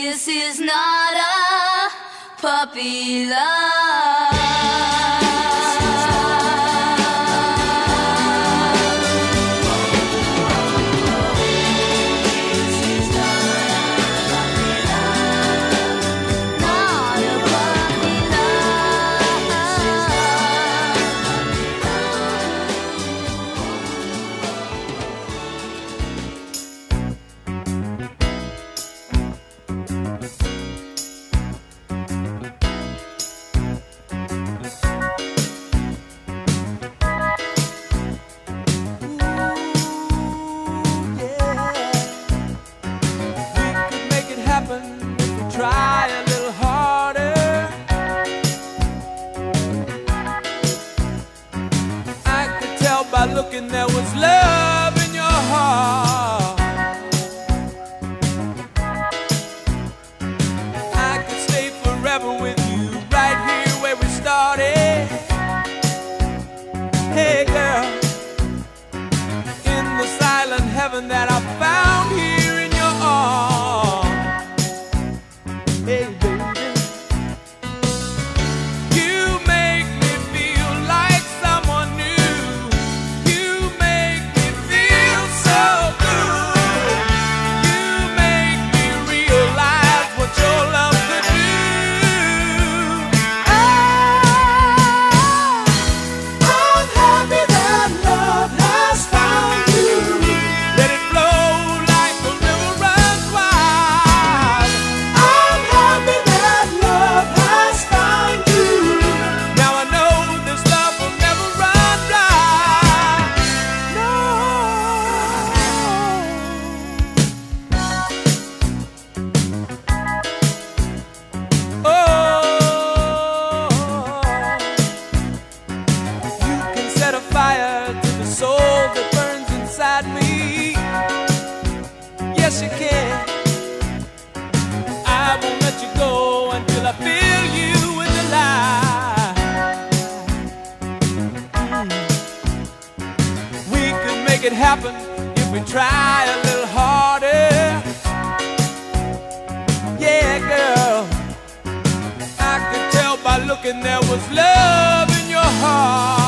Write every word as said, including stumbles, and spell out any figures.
This is not a puppy love. Try a little harder. I could tell by looking there was love in your heart. I could stay forever with you right here where we started. Hey girl, in the silent heaven that I found here in your arms. Hey baby, you make me feel like someone new. You make me feel so good. You make me realize what your love could do. Oh, I'm happy that love has found you. Let it flow like the river runs wild. Fire to the soul that burns inside me. Yes, you can. I won't let you go until I feel you in the light. Mm. We could make it happen if we try a little harder. Yeah, girl, I could tell by looking there was love in your heart.